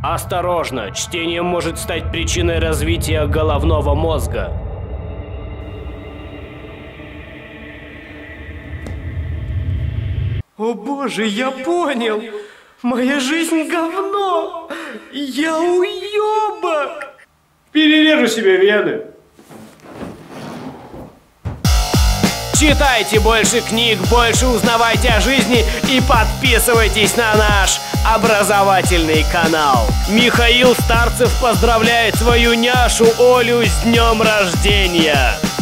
Осторожно, чтение может стать причиной развития головного мозга. О боже, я понял! Моя жизнь говно! Я уёбок! Перережу себе вены. Читайте больше книг, больше узнавайте о жизни и подписывайтесь на наш образовательный канал. Михаил Старцев поздравляет свою няшу Олю с днем рождения!